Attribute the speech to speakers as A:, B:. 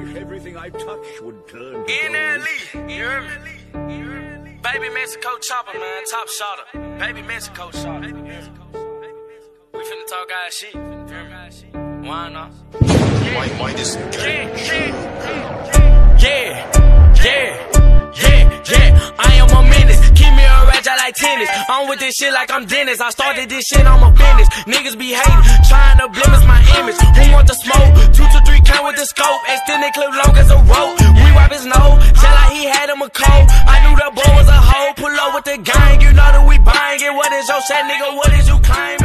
A: wish everything I touch would turn to
B: NLE, you hear me? Baby Mexico chopper, man, top shotter. Baby Mexico shotter. We finna talk our shit, you hear me? Why not?
C: Why this guy?
B: Yeah, I am a menace. Keep me a ratchet like tennis. I'm with this shit like I'm Dennis. I started this shit, I'm a business. Niggas be hating, trying to blemish my image. Who want the smoke? 2 to 3 count with the scope. Extended clip long as a rope. We wipe his nose, tell like he had him a cold. I knew that boy was a hoe. Pull up with the gang, you know that we buying it. What is your shit, nigga? What is you claiming?